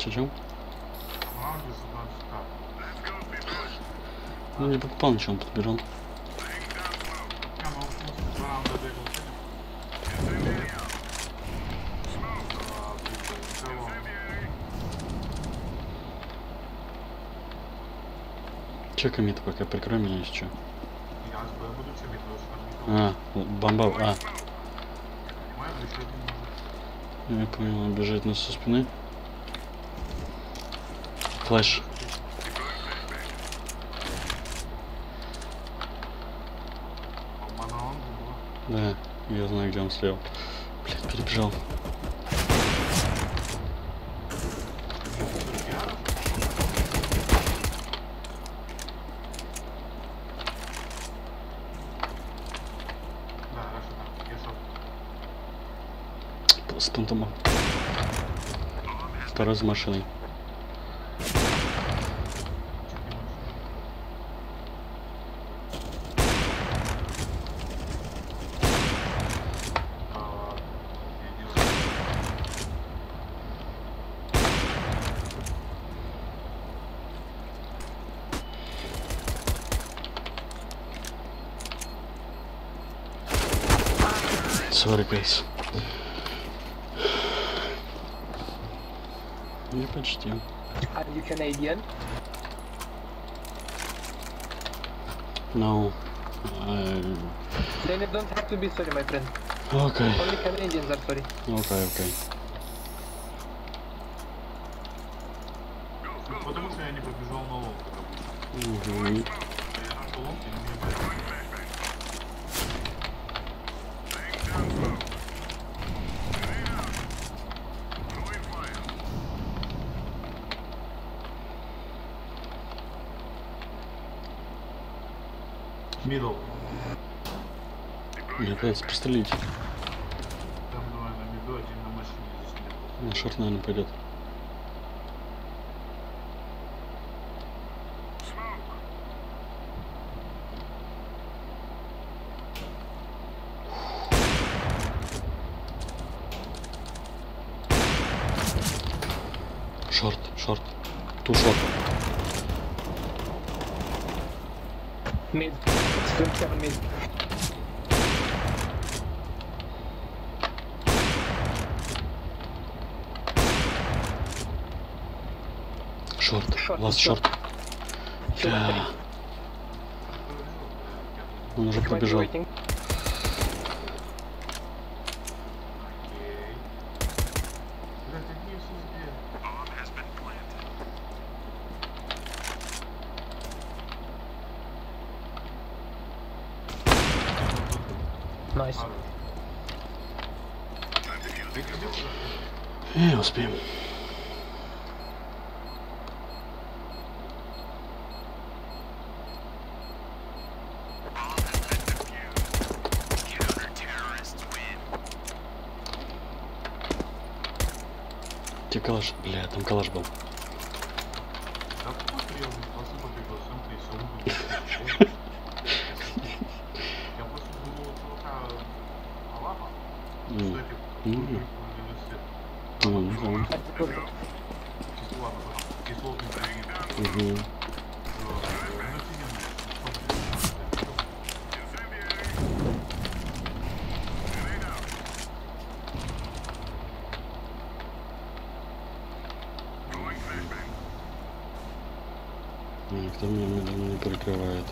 Че? Ну, не покупал ничего, он подбирал. Чекай мид пока, прикрой меня еще. А, бомба, а. Я понял, он бежит нас со спины. Флэш. Да, я знаю, где он слева. Блять, перебежал. С понтома. Второй за машиной. Sorry, guys. Не почти. Are you Canadian? No. Then you don't have to be sorry, my friend. Okay. Only Canadians are sorry. Okay. Потому что я не побежал на лом. Угу. Мидл. Мне пытается пострелить. Там давай на миду, один на машине здесь нет. На шорт, наверное, пойдет. Шорт. Ту шорт. Mid. Still 7 mid. Шорт. Ласт шорт. Да. Он уже пробежал. Waiting. Nice. Не успеем. Где калаш? Бля, там калаш был. Да посмотрел, просто побегал, сам ты все выглядел. Я просто думал, чувака Алаба, что эти университет. Ну, не знаю. Кисловато, кислотный предмет. Угу. Никто меня не прикрывает.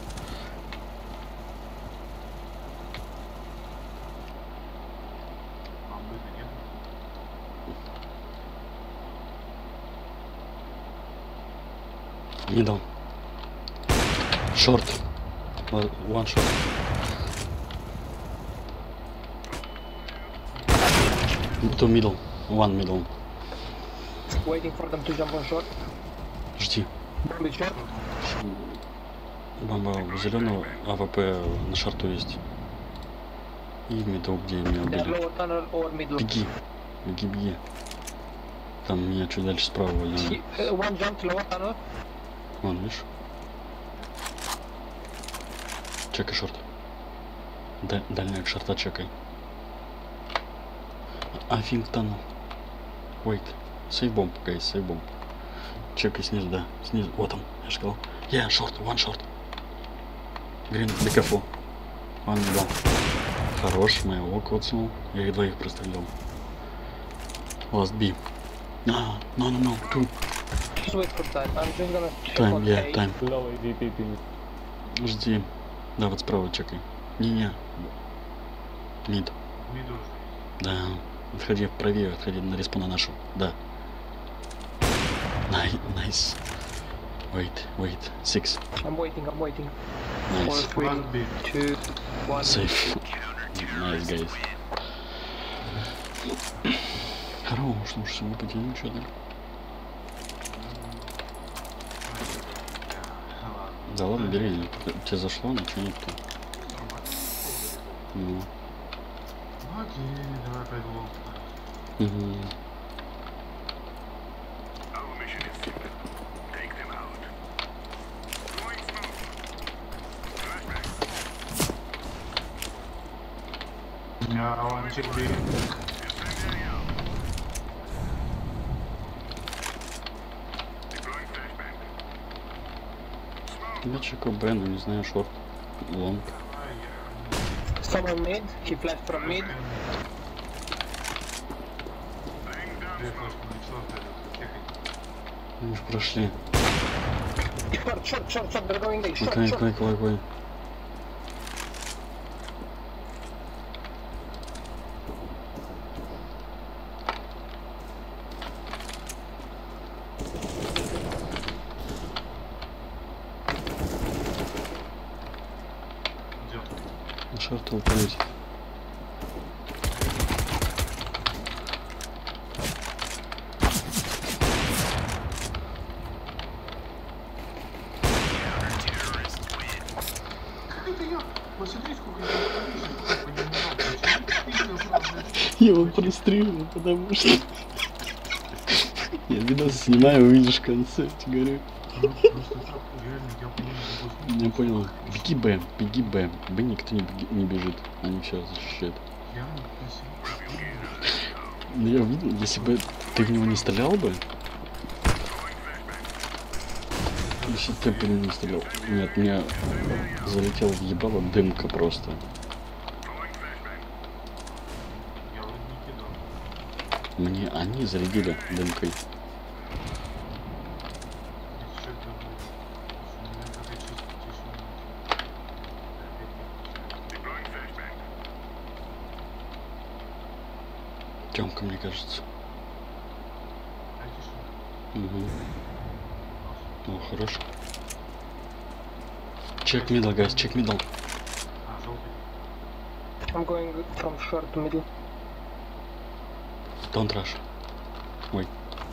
Не дал. Шорт. One shot. Two middle. One middle. Waiting for them to jump on short. Жди. Bomb is short. Бомба у зеленого, АВП на шарту есть. И мидл, где меня They're убили. lower tunnel or middle. Беги. Там меня чуть дальше справа валяли. One jump to lower tunnel. Вон, видишь? Чекай шорт. Дальняя к шорта чекай. I think tunnel. Wait. Сейв бомб, гайс, сейв бомб. Чекай снизу, да. Снизу. Вот он, я же сказал. Yeah, short, one short. Green, be careful. One middle. Хорош, моего коцнул. Я их двоих прострелил. Last B. No, two. Just wait for time. I'm just gonna check Time, on yeah, A. time. Low AVP ping. Жди. Да, вот справа чекай. Не-не. Мид. Миду уже. Да. Отходи правее, отходи на респу на нашу. Да. Nice. Wait. 6. I'm waiting. Nice. 4, 3, Last B. 2, 1. Safe. Nice, guys. Хорош, ну что, мы потянем что-то. Да ладно, бери. Тебе зашло, ничего нет-то. Ну. Окей, давай опять лонг. Угу. Я ланчик B. Я чекаю Б, но не знаю, шорт, лонг. Someone mid. He flashed from mid. Мы уж прошли. Short. They're going A. Short. Какой. Шорту упасть. Как это я? Посмотри, сколько я поднимал. Почему ты сразу? Я его прострелил, потому что... Я видос снимаю, увидишь в конце, тебе говорю. Просто так, реально, я понял. Я понял. Беги Б. Б никто не бежит. Они все защищают. Я не просил. Ну я видел, если бы ты в него не стрелял бы. Если ты бы не стрелял. Нет, мне залетел в ебало дымка просто. Я вроде не кидал. Мне они зарядили дымкой. Если что, это будет. У меня такая чисто тишина. Тёмка, мне кажется. Угу. О, хорош. Чек middle, guys, чек middle. А, желтый. I'm going from short to middle. Don't rush. Ой.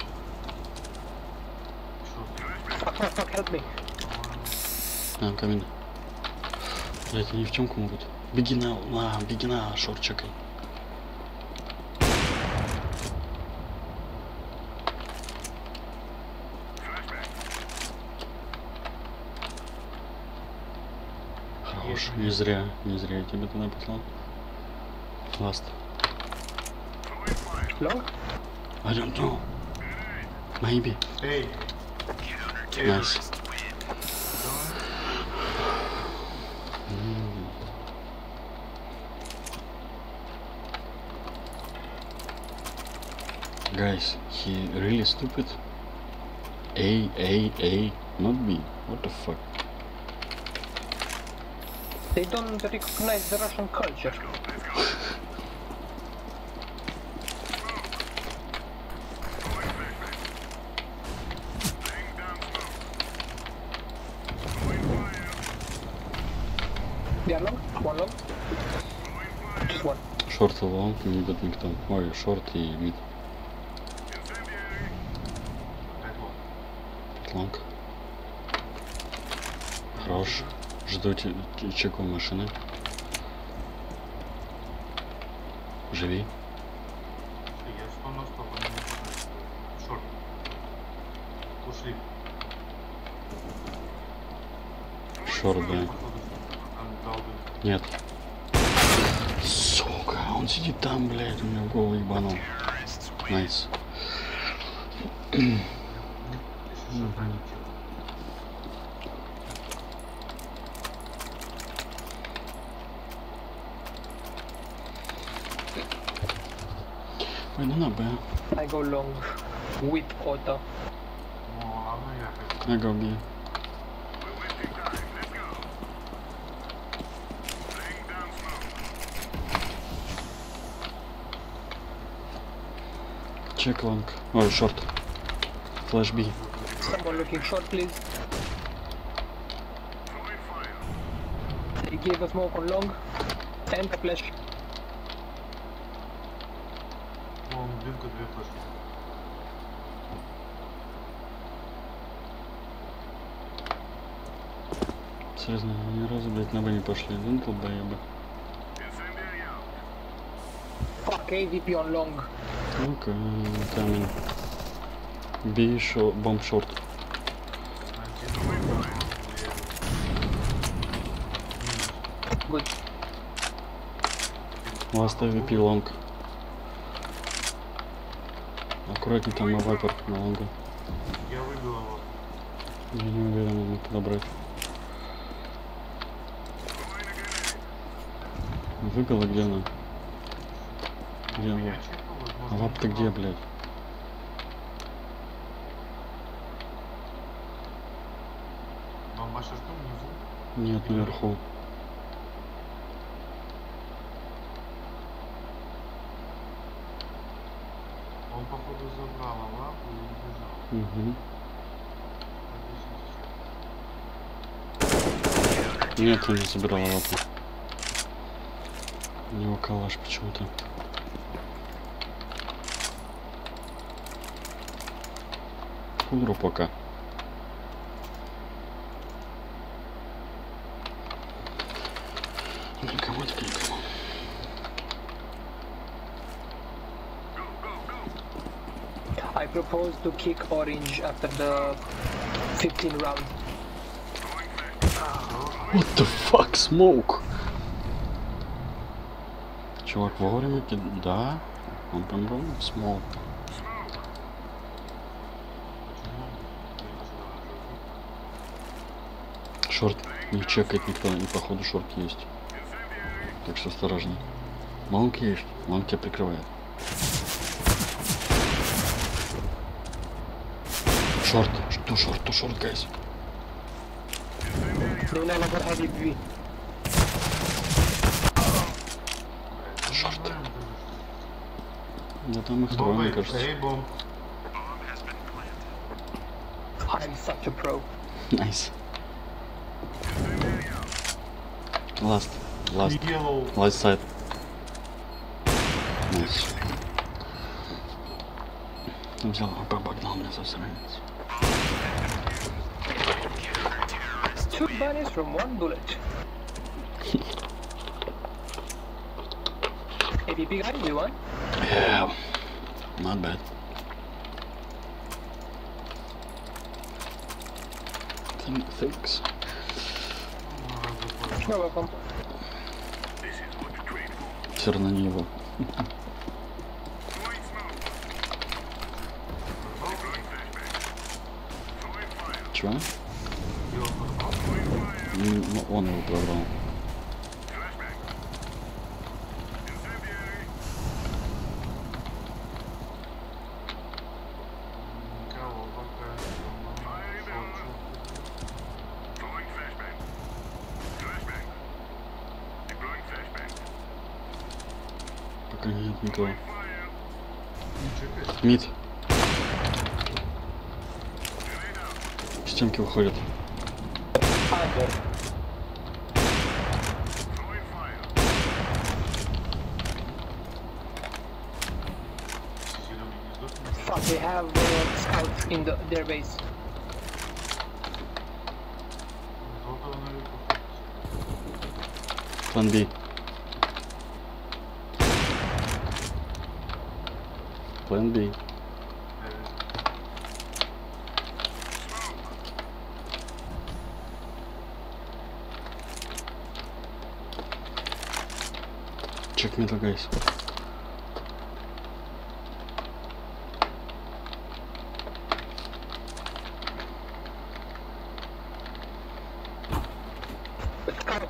Шорт. Help me. Камин. Блять, они в тёмку могут. Беги на шорт чекай. Хорош, не зря я тебя туда послал. Last. Long? I don't know. Maybe. Эй! Nice. Guys, he really stupid. A, not B. What the fuck? They don't recognize the Russian culture. They are long? One long? Just one. Шорт и лонг, не идет никто. Ой, шорт и мид. Опять лонг. Лонг. Хорош. Жду чеку машины. Живи. Я 100 на 100, они не знают. Шорт. Ушли. Шорт, да. Там дал бы. Нет. Сука, он сидит там, блядь, у меня в голову ебанул. Найс. Еще шатанить чего. Ой, ну на Б. I go long with auto. О, а ну я как. I go B. Check long. Ой, short. Flash B. Someone looking short, please. They gave a smoke on long and a flash. О, дымка 2 флешки. Серьезно, ни разу, блядь, на Б не пошли. Динкл Б и Б. Fuck, AVP on long. Okay, coming. B short, bomb short. Good. Last AVP long. Аккуратней там на вайпер на лонгу. Я выбил его. Я не уверен, надо подобрать. Выбила где она? Где она? Я чекал, А возможно, лап ты где, блядь? Бомбаша что внизу? Нет, наверху. Он походу забрал лапу и убежал. Угу. Нет, я не забирала лапу. У него калаш почему-то. Худру пока. Никому это никому. I propose to kick orange after the 15 round. What the fuck, smoke? Чувак вовремя да. Он прям smoke. Шорт не чекает никто, и походу шорт есть. Так что осторожно. Лонг есть, лонг тебя прикрывает. Шорт, ту шорт, гайс. They will never have AVP. Шорт. Да там их трое, мне кажется. Эй, бомб. I'm such a pro. Nice. Last Yellow. side. Nice. Он взял, погнал меня за сранец. Two bunnies from one bullet. AVP guy, we won. Yeah, not bad. Thanks. You're welcome. Все равно не его. Чего? Ну, он его прорвал. Никого пока. Пока нет никого. Не чекай. Мид. Стенки выходят. Under. Fuck, they have scouts in their base. План B. План B. Check middle, guys.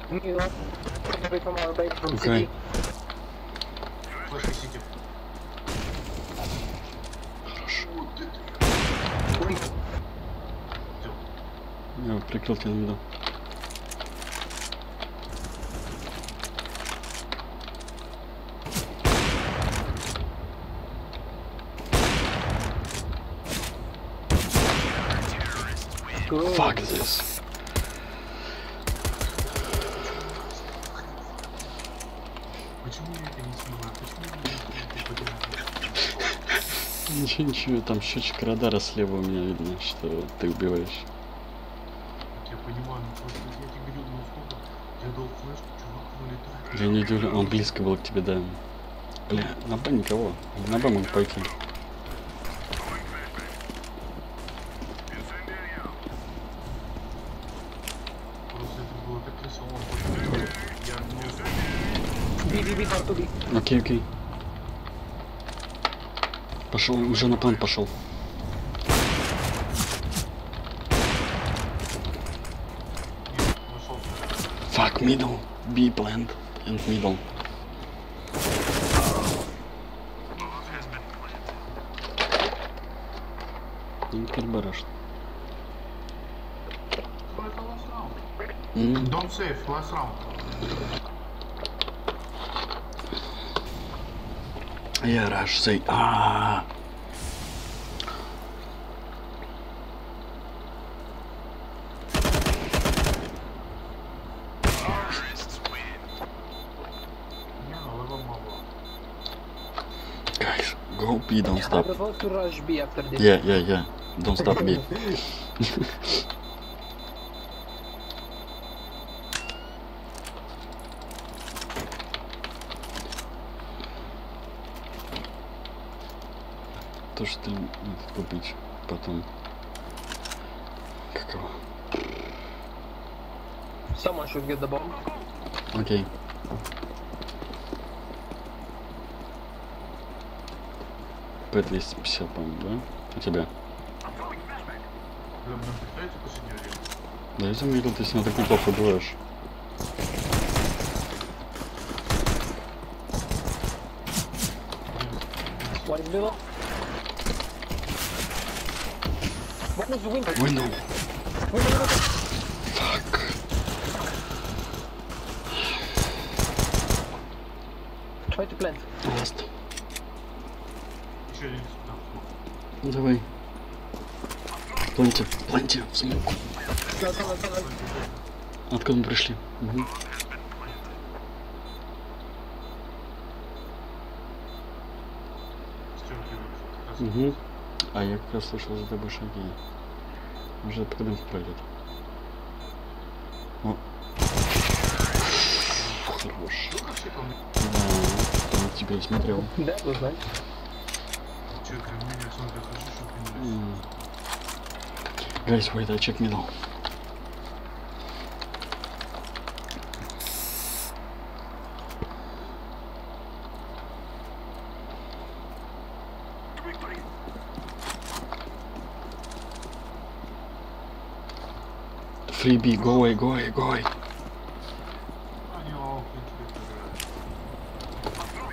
Middle. Away from our base from Okay. city. Флешка сити. Хорошо. Wait. Идем. Я прикрыл тебя на виду. Good. Fuck this. Почему я это не снимаю? Почему я не снимаю? Ничего, ничего, там счетчик радара слева у меня видно, что ты убиваешь. Я понимаю, но просто я тебе говорю, ну сколько? Я дал флешку, чувак вылетает. Я не удивлен, он близко был к тебе, да. Бля, на Б никого. На Б могут пойти. Просто это было так рисовано. Я не B, hard to be. Окей, окей. Пошел, уже на план пошел. нашел. Fuck, middle. B plant and middle. Бараш. Ну это last round. М, Don't save, last round. Я раш сей. А. Не, ну левел мало. Guys, go B, don't I stop. propose to rush B after this. Yeah. Don't stop B. То, что ты побить потом. Какого? Someone should get the bomb. Окей. П-250, по-моему, да? У тебя? Вы нам представите последнее время? Да, я заметил, ты сегодня так неплохо убиваешь. One is middle. One is window. Window. Window. Fuck. Try to plant. Last. Еще один сюда. Ну, давай. Планьте, в смог. No. Откуда мы пришли? Угу. Стенки выпишут. Как раз. Угу. А я как раз слышал за тобой шаги. Может, когда он пройдет. О. Хорош. Ну, вообще, по мне, Да, он тебя смотрел. That was nice. че, кривые, я смотрю, хочу, чтобы не нравится. Guys, wait, I check middle. Free B, go away. Они, в принципе, это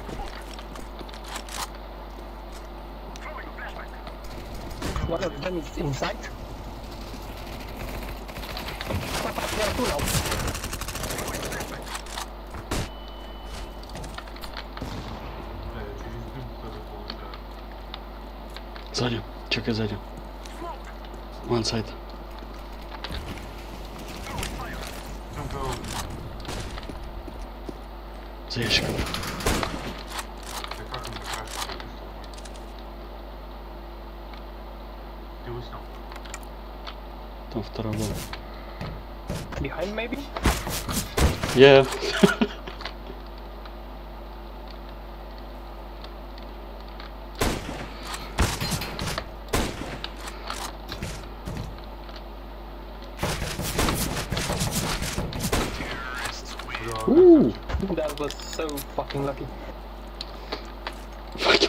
One of them is inside. There are two now. Да, я через дым тоже получаю. Сзади, чекай сзади. One side. Прям кого? За ящиком. Да как он закрашивает? Ты его снял? Там второй был. Behind maybe? Yeah. Ooh. That was so fucking lucky. Fucking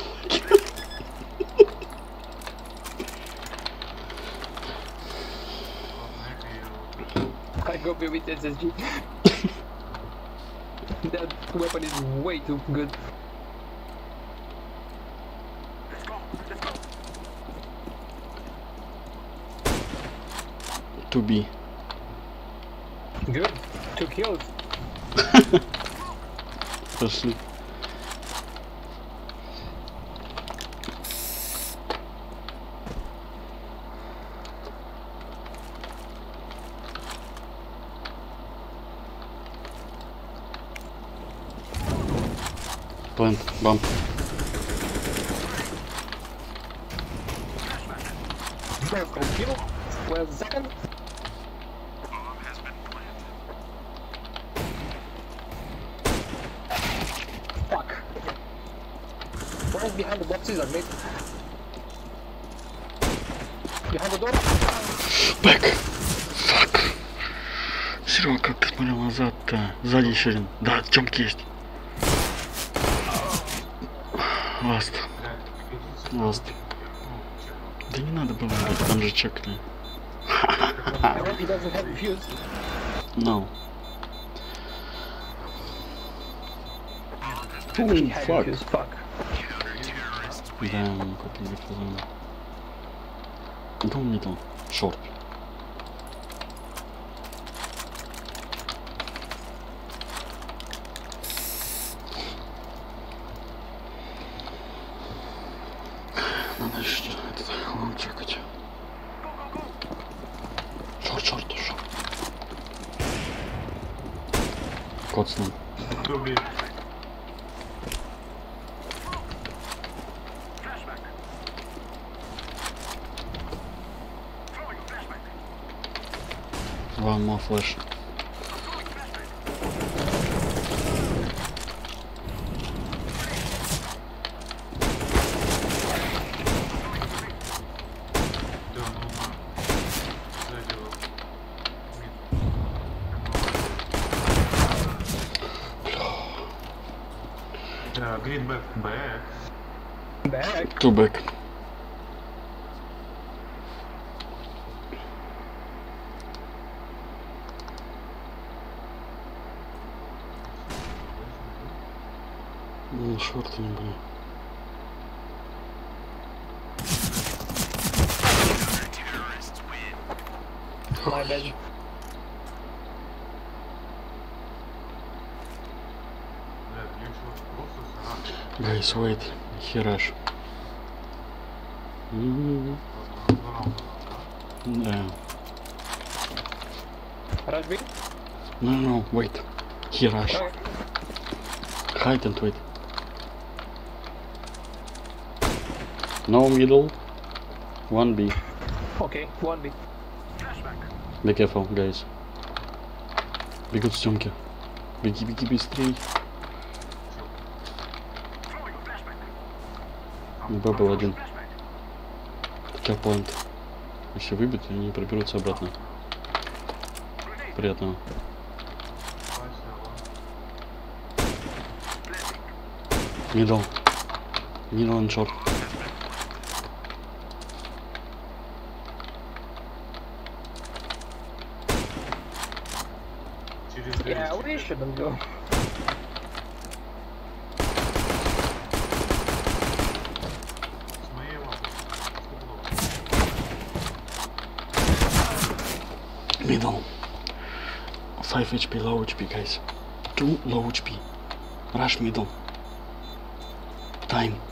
Ладно, я I go be with SSG. weapon is way too good. To be. Good. 2 kills. Пошли. Plant, bump. First go kill. 12 seconds. Fuck. One's behind the boxes, I made. Behind the door. Бэк. Фак. Серега, как ты смотрел назад-то? Сзади еще один. Да, темки есть. Ласт. Ласт. Да не надо было, там же чекали. I hope he doesn't have fuse. No. He Ooh, had fuck. fuse, fuck. Да, мы купили фазон. Go middle. Short. Надо еще этот лом чекать. Шорт. Кот с ним. Добей. One more flash. Да, ну на. Сзади его. Да, гринбэк. Бэк. Back. Two back. Шорты не были. My bad. Блядь, мне что, просто срать. Guys, wait. Хераш. Два раунда, да? Да. Rush B. No, wait. Хераш. Okay. Hide and wait. No middle. 1B. Okay, 1B. Be careful, guys. Бегут стенки. Беги быстрей. Б был один. Киллпоинт. Если выбьют, они проберутся обратно. Приятного. Middle and short. Yeah, we shouldn't go. С моей лампы. Middle. 5 HP, low HP, guys. 2 low HP. Rush middle. Time.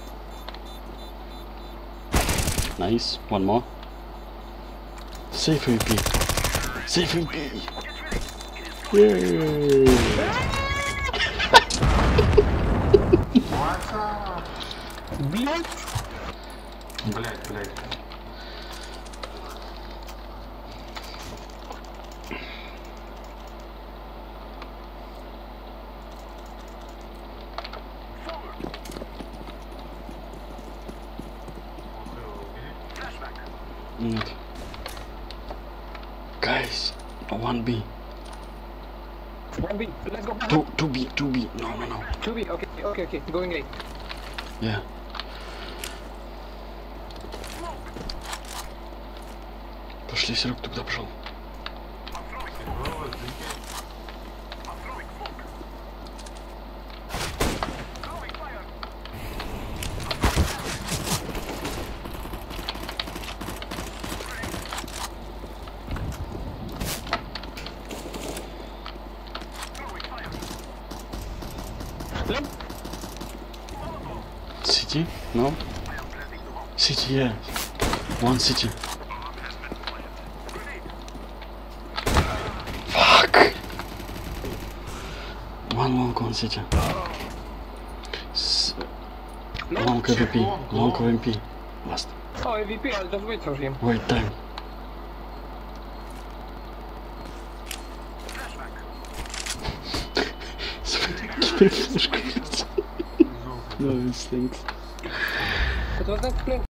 Nice. One more. Safe AP. Safe AP. Yay. Блять! Блять. Нет. Guys, 1B. 1B, let's go. 2B. No. 2B, okay. Going A. Yeah. Пошли, Серег, ты куда пошел? City? No? City, yeah. One city. Fuck! One long, one city. Long AVP, long AVP. Last. Oh, AVP, I'll just wait for him. Wait, time. No, it stinks. It was not playing.